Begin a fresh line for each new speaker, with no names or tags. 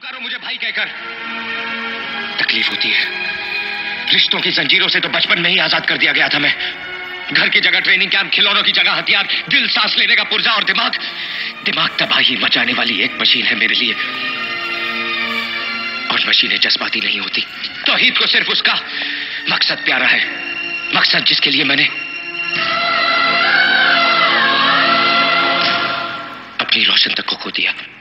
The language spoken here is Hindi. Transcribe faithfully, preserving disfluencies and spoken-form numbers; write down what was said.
पुकारो मुझे भाई कहकर। तकलीफ होती है। रिश्तों की जंजीरों से तो बचपन में ही आजाद कर दिया गया था मैं। घर की जगह ट्रेनिंग कैंप, खिलौनों की जगह हथियार, दिल सांस लेने का पुर्जा और दिमाग दिमाग तबाही मचाने वाली एक मशीन है मेरे लिए। और मशीनें जज्बाती नहीं होती। तौहीद को सिर्फ उसका मकसद प्यारा है, मकसद जिसके लिए मैंने अपनी रोशन तक को खो दिया।